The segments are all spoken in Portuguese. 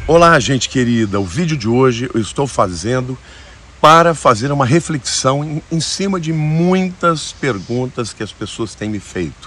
Olá, gente querida. O vídeo de hoje eu estou fazendo para fazer uma reflexão em cima de muitas perguntas que as pessoas têm me feito.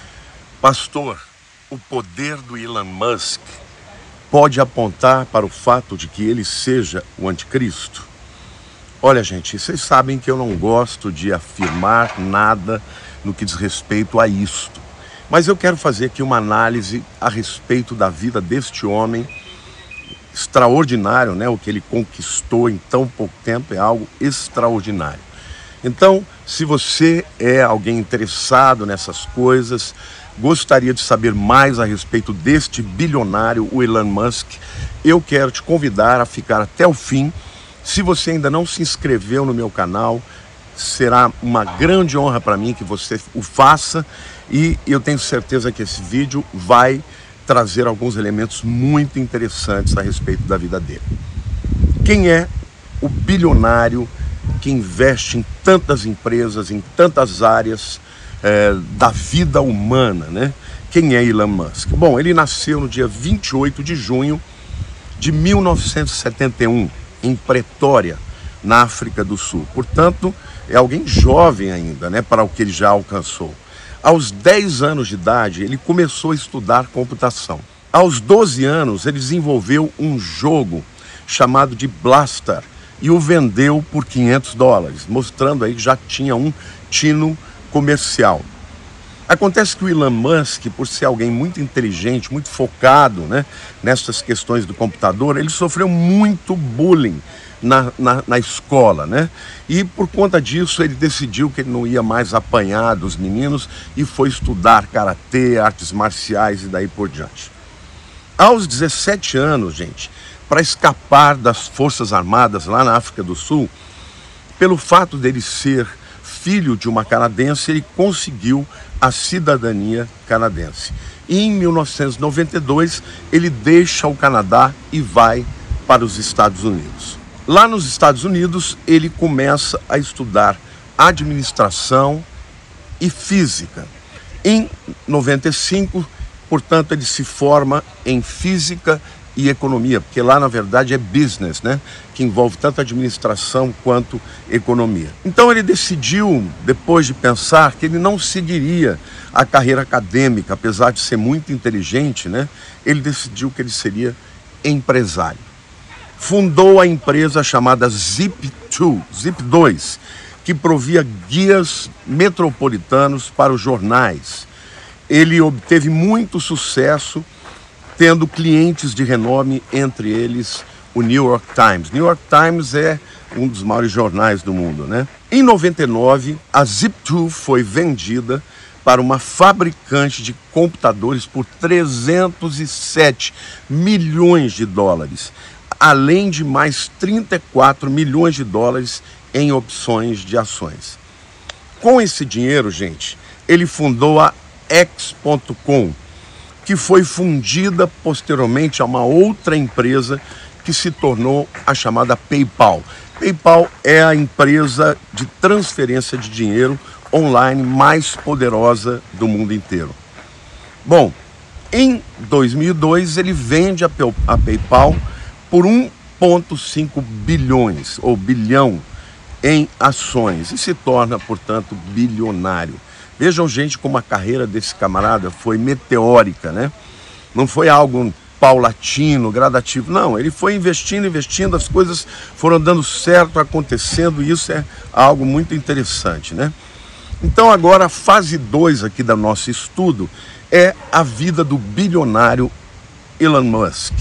Pastor, o poder do Elon Musk pode apontar para o fato de que ele seja o anticristo? Olha, gente, vocês sabem que eu não gosto de afirmar nada no que diz respeito a isto. Mas eu quero fazer aqui uma análise a respeito da vida deste homem extraordinário, né? O que ele conquistou em tão pouco tempo é algo extraordinário. Então, se você é alguém interessado nessas coisas, gostaria de saber mais a respeito deste bilionário, o Elon Musk, eu quero te convidar a ficar até o fim. Se você ainda não se inscreveu no meu canal, será uma grande honra para mim que você o faça, e eu tenho certeza que esse vídeo vai trazer alguns elementos muito interessantes a respeito da vida dele. Quem é o bilionário que investe em tantas empresas, em tantas áreas da vida humana, né? Quem é Elon Musk? Bom, ele nasceu no dia 28 de junho de 1971, em Pretória, na África do Sul. Portanto, é alguém jovem ainda, né, para o que ele já alcançou. Aos 10 anos de idade, ele começou a estudar computação. Aos 12 anos, ele desenvolveu um jogo chamado de Blaster e o vendeu por $500, mostrando aí que já tinha um tino comercial. Acontece que o Elon Musk, por ser alguém muito inteligente, muito focado, né, nessas questões do computador, ele sofreu muito bullying na escola, né? E por conta disso ele decidiu que ele não ia mais apanhar dos meninos e foi estudar karatê, artes marciais e daí por diante. Aos 17 anos, gente, para escapar das Forças Armadas lá na África do Sul, pelo fato dele ser filho de uma canadense, ele conseguiu a cidadania canadense. E em 1992 ele deixa o Canadá e vai para os Estados Unidos. Lá nos Estados Unidos, ele começa a estudar administração e física. Em 95, portanto, ele se forma em física e economia, porque lá, na verdade, é business, né? Que envolve tanto administração quanto economia. Então, ele decidiu, depois de pensar, que ele não seguiria a carreira acadêmica, apesar de ser muito inteligente, né? Ele decidiu que ele seria empresário. Fundou a empresa chamada Zip2, que provia guias metropolitanos para os jornais. Ele obteve muito sucesso, tendo clientes de renome, entre eles o New York Times. New York Times é um dos maiores jornais do mundo, né? Em 99, a Zip2 foi vendida para uma fabricante de computadores por $307 milhões, além de mais $34 milhões em opções de ações. Com esse dinheiro, gente, ele fundou a X.com, que foi fundida posteriormente a uma outra empresa que se tornou a chamada PayPal. PayPal é a empresa de transferência de dinheiro online mais poderosa do mundo inteiro. Bom, em 2002 ele vende a PayPal por 1,5 bilhões ou bilhão em ações e se torna, portanto, bilionário. Vejam, gente, como a carreira desse camarada foi meteórica, né? Não foi algo paulatino, gradativo, não. Ele foi investindo, as coisas foram dando certo, acontecendo, e isso é algo muito interessante, né? Então agora a fase 2 aqui do nosso estudo é a vida do bilionário Elon Musk.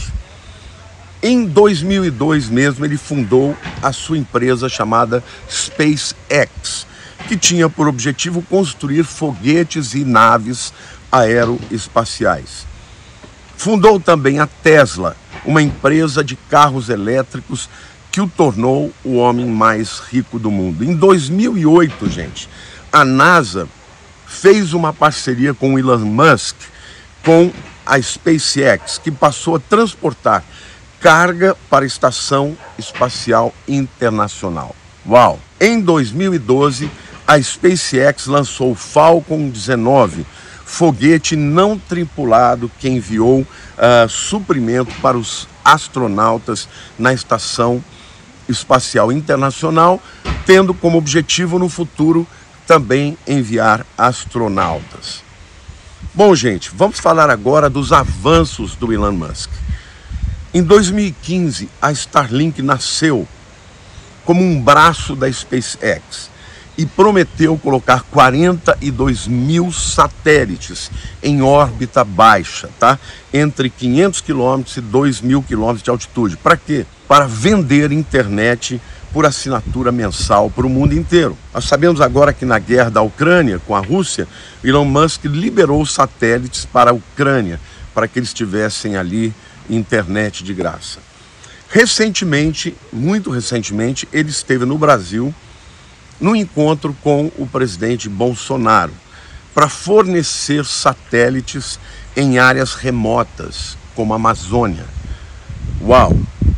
Em 2002 mesmo, ele fundou a sua empresa chamada SpaceX, que tinha por objetivo construir foguetes e naves aeroespaciais. Fundou também a Tesla, uma empresa de carros elétricos que o tornou o homem mais rico do mundo. Em 2008, gente, a NASA fez uma parceria com o Elon Musk, com a SpaceX, que passou a transportar carga para a Estação Espacial Internacional. Uau! Em 2012, a SpaceX lançou o Falcon 19, foguete não tripulado que enviou suprimento para os astronautas na Estação Espacial Internacional, tendo como objetivo no futuro também enviar astronautas. Bom, gente, vamos falar agora dos avanços do Elon Musk. Em 2015, a Starlink nasceu como um braço da SpaceX e prometeu colocar 42 mil satélites em órbita baixa, tá? Entre 500 km e 2 mil km de altitude. Para quê? Para vender internet por assinatura mensal para o mundo inteiro. Nós sabemos agora que na guerra da Ucrânia com a Rússia, Elon Musk liberou satélites para a Ucrânia, para que eles tivessem ali internet de graça. Recentemente, muito recentemente, ele esteve no Brasil no encontro com o presidente Bolsonaro para fornecer satélites em áreas remotas, como a Amazônia. Uau!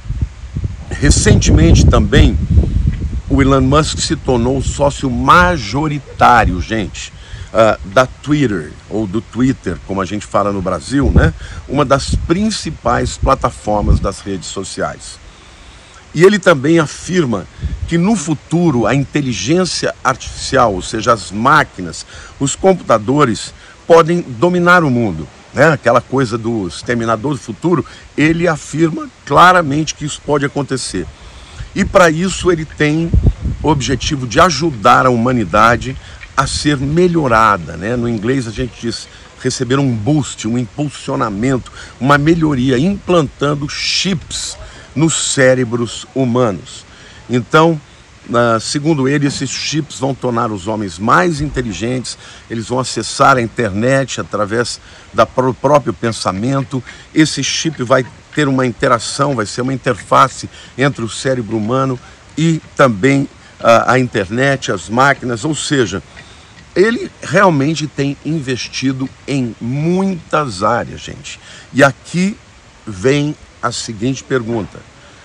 Recentemente também, o Elon Musk se tornou sócio majoritário, gente, da Twitter, ou do Twitter, como a gente fala no Brasil, né? Uma das principais plataformas das redes sociais. E ele também afirma que no futuro a inteligência artificial, ou seja, as máquinas, os computadores, podem dominar o mundo, né? Aquela coisa do Exterminador do Futuro, ele afirma claramente que isso pode acontecer. E para isso ele tem o objetivo de ajudar a humanidade a ser melhorada, né? No inglês a gente diz receber um boost, um impulsionamento, uma melhoria, implantando chips nos cérebros humanos. Então, segundo ele, esses chips vão tornar os homens mais inteligentes, eles vão acessar a internet através do próprio pensamento. Esse chip vai ter uma interação, vai ser uma interface entre o cérebro humano e também a internet, as máquinas, ou seja, ele realmente tem investido em muitas áreas, gente. E aqui vem a seguinte pergunta: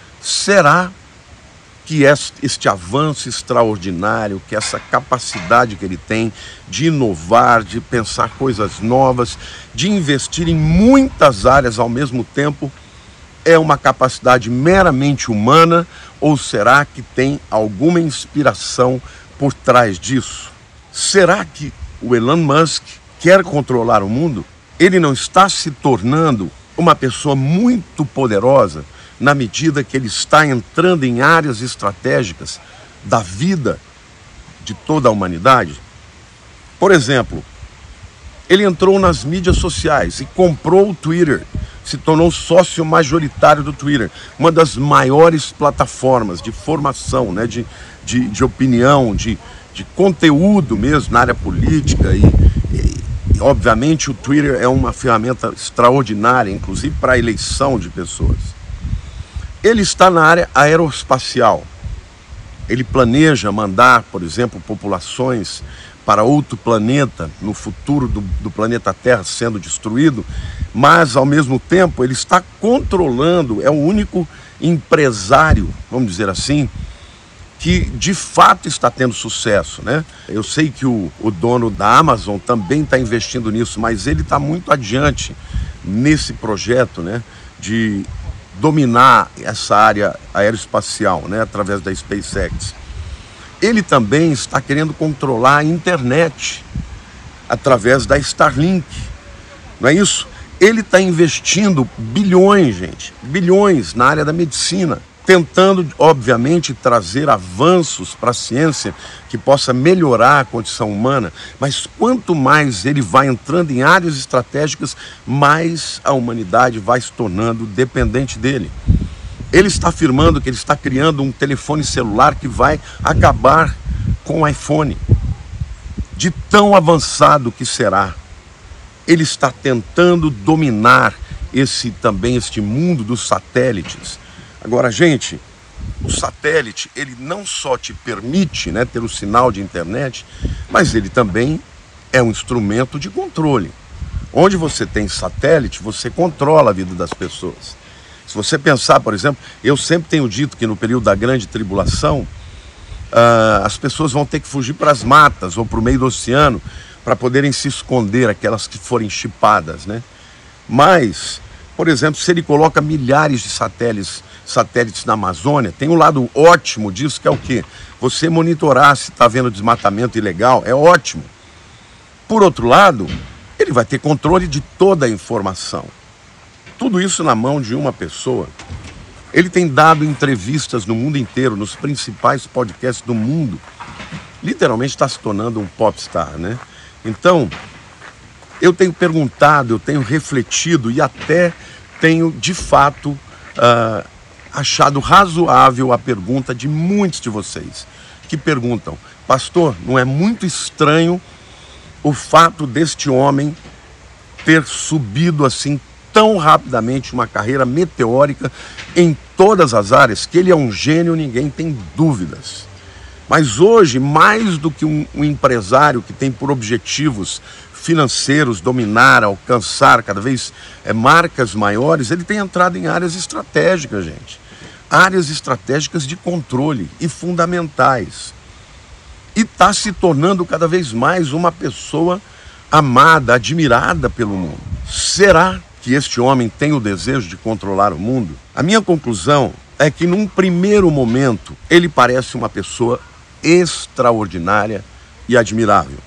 será que este avanço extraordinário, que essa capacidade que ele tem de inovar, de pensar coisas novas, de investir em muitas áreas ao mesmo tempo, é uma capacidade meramente humana, ou será que tem alguma inspiração por trás disso? Será que o Elon Musk quer controlar o mundo? Ele não está se tornando uma pessoa muito poderosa na medida que ele está entrando em áreas estratégicas da vida de toda a humanidade? Por exemplo, ele entrou nas mídias sociais e comprou o Twitter, se tornou sócio majoritário do Twitter, uma das maiores plataformas de formação, né, de opinião, de conteúdo mesmo na área política e obviamente o Twitter é uma ferramenta extraordinária, inclusive para a eleição de pessoas. Ele está na área aeroespacial. Ele planeja mandar, por exemplo, populações para outro planeta, no futuro do planeta Terra sendo destruído, mas ao mesmo tempo ele está controlando, é o único empresário, vamos dizer assim, que de fato está tendo sucesso, né? Eu sei que o dono da Amazon também está investindo nisso, mas ele está muito adiante nesse projeto, né, de dominar essa área aeroespacial, né, através da SpaceX. Ele também está querendo controlar a internet através da Starlink, não é isso? Ele está investindo bilhões, gente, bilhões na área da medicina, tentando, obviamente, trazer avanços para a ciência que possa melhorar a condição humana, mas quanto mais ele vai entrando em áreas estratégicas, mais a humanidade vai se tornando dependente dele. Ele está afirmando que ele está criando um telefone celular que vai acabar com o iPhone, de tão avançado que será. Ele está tentando dominar este mundo dos satélites. Agora, gente, o satélite, ele não só te permite, né, ter o sinal de internet, mas ele também é um instrumento de controle. Onde você tem satélite, você controla a vida das pessoas. Se você pensar, por exemplo, eu sempre tenho dito que no período da grande tribulação, as pessoas vão ter que fugir para as matas ou para o meio do oceano para poderem se esconder, aquelas que forem chipadas, né? Mas Por exemplo, se ele coloca milhares de satélites na Amazônia, tem um lado ótimo disso, que é o quê? Você monitorar se está havendo desmatamento ilegal, é ótimo. Por outro lado, ele vai ter controle de toda a informação. Tudo isso na mão de uma pessoa. Ele tem dado entrevistas no mundo inteiro, nos principais podcasts do mundo. Literalmente está se tornando um popstar, né? Então, eu tenho perguntado, eu tenho refletido e até tenho, de fato, achado razoável a pergunta de muitos de vocês, que perguntam: pastor, não é muito estranho o fato deste homem ter subido assim tão rapidamente uma carreira meteórica em todas as áreas, que ele é um gênio, ninguém tem dúvidas. Mas hoje, mais do que um empresário que tem por objetivos financeiros dominar, alcançar cada vez marcas maiores, ele tem entrado em áreas estratégicas, gente. Áreas estratégicas de controle e fundamentais. E está se tornando cada vez mais uma pessoa amada, admirada pelo mundo. Será que este homem tem o desejo de controlar o mundo? A minha conclusão é que num primeiro momento ele parece uma pessoa extraordinária e admirável.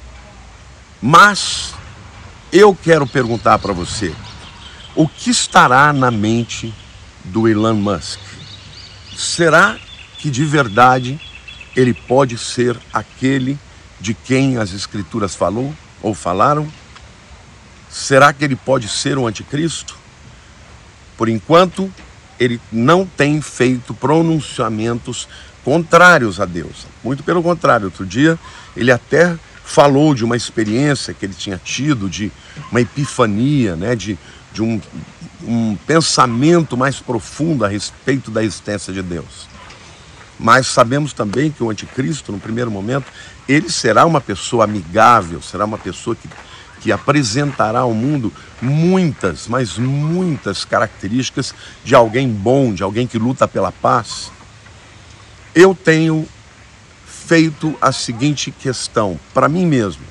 Mas eu quero perguntar para você, o que estará na mente do Elon Musk? Será que de verdade ele pode ser aquele de quem as Escrituras falou ou falaram? Será que ele pode ser o anticristo? Por enquanto, ele não tem feito pronunciamentos contrários a Deus. Muito pelo contrário, outro dia ele até falou de uma experiência que ele tinha tido, de uma epifania, né, de um pensamento mais profundo a respeito da existência de Deus. Mas sabemos também que o anticristo, no primeiro momento, ele será uma pessoa amigável, será uma pessoa que apresentará ao mundo muitas, mas muitas características de alguém bom, de alguém que luta pela paz. Eu tenho feito a seguinte questão para mim mesmo: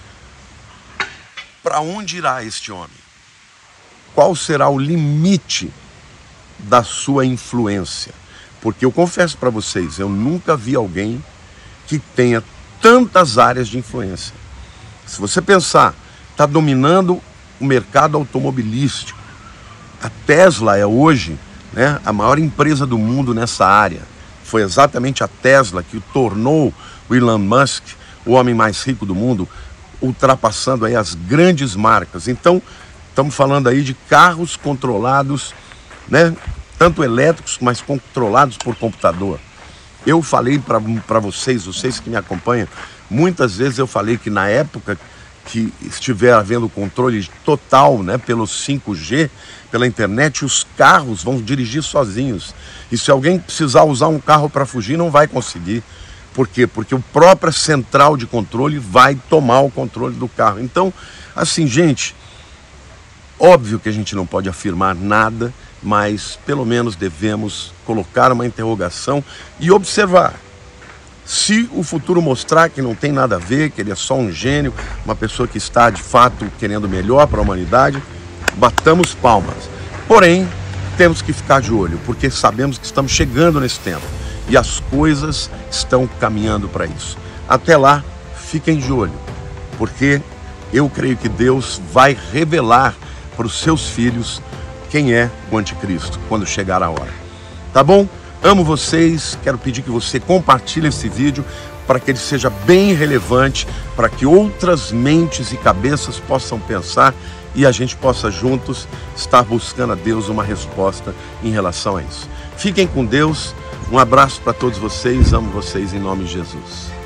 para onde irá este homem? Qual será o limite da sua influência? Porque eu confesso para vocês, eu nunca vi alguém que tenha tantas áreas de influência. Se você pensar, está dominando o mercado automobilístico. A Tesla é hoje, né, a maior empresa do mundo nessa área. Foi exatamente a Tesla que tornou o Elon Musk o homem mais rico do mundo, ultrapassando aí as grandes marcas. Então, estamos falando aí de carros controlados, né, tanto elétricos, mas controlados por computador. Eu falei para vocês que me acompanham, muitas vezes eu falei que na época que estiver havendo controle total, né, pelo 5G, pela internet, os carros vão dirigir sozinhos. E se alguém precisar usar um carro para fugir, não vai conseguir. Por quê? Porque o próprio central de controle vai tomar o controle do carro. Então, assim, gente, óbvio que a gente não pode afirmar nada, mas pelo menos devemos colocar uma interrogação e observar. Se o futuro mostrar que não tem nada a ver, que ele é só um gênio, uma pessoa que está de fato querendo melhor para a humanidade, batamos palmas. Porém, temos que ficar de olho, porque sabemos que estamos chegando nesse tempo e as coisas estão caminhando para isso. Até lá, fiquem de olho, porque eu creio que Deus vai revelar para os seus filhos quem é o anticristo quando chegar a hora. Tá bom? Amo vocês, quero pedir que você compartilhe esse vídeo para que ele seja bem relevante, para que outras mentes e cabeças possam pensar e a gente possa juntos estar buscando a Deus uma resposta em relação a isso. Fiquem com Deus, um abraço para todos vocês, amo vocês em nome de Jesus.